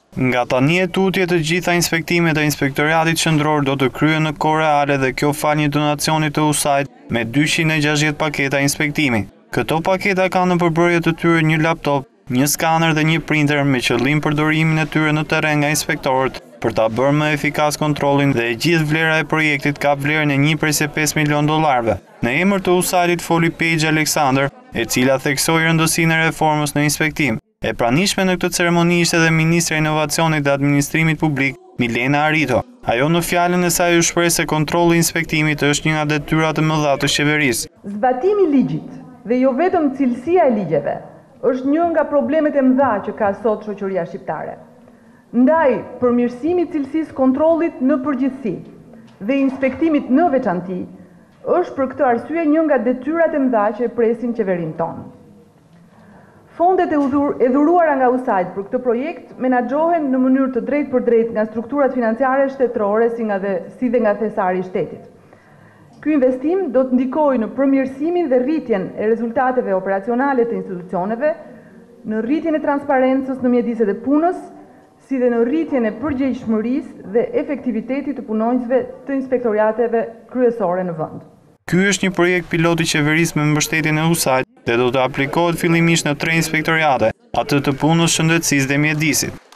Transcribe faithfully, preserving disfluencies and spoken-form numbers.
Nga tani e tutje të gjitha inspektimet e Inspektoratit Qendror do të kryen në kohë reale dhe kjo fal një donacioni të U S A I-t me dyqind e gjashtëdhjetë paketa inspektimi. Këto paketa kanë në përbërje të tyre një laptop, një skaner dhe një printer me qëllim përdorimin e tyre në terren nga inspektorët për ta bërë më efikas kontrollin dhe e gjithë vlera e projektit ka vlerën e një vërtet pesë dëmbëdhjetë milion dollarëve. Në emër të U S A I-t foli Page Alexander, e cila theksoi rëndësinë e reformës në inspektim. E pranishme në këtë ceremoni ishte edhe Ministra e Inovacionit dhe Administrimit Publik, Milena Arito. Ajo në fjalën e saj u shpreh se kontrolli i inspektimit është një nga detyrat e mëdha të qeverisë. Zbatimi i ligjit dhe jo vetëm cilësia e ligjeve është një nga problemet e mëdha që ka sot shoqëria shqiptare. Ndaj, përmirësimi i cilësisë kontrollit në përgjithësi dhe inspektimit në veçanti është për këtë arsye një nga detyrat e mëdha që e presin qeverinë tonë. Fondet e dhuruara nga U S A I për këtë projekt menaxhohen në mënyrë të drejtë për drejtë nga strukturat financiare shtetërore si nga dhe si dhe nga thesari i shtetit. Ky investim do të ndikojë në përmirësimin dhe rritjen e rezultateve operacionale të institucioneve, në rritjen e transparencës në mjediset e punës, si dhe në rritjen e përgjegjshmërisë dhe efektivitetit të punonjësve të inspektorateve kryesore në vend. Ky është një projekt pilot i qeverisë me mbështetjen e U S A I-t dhe do të aplikohet fillimisht në tre inspektorate, atë të punës, shëndetësisë dhe mjedisit.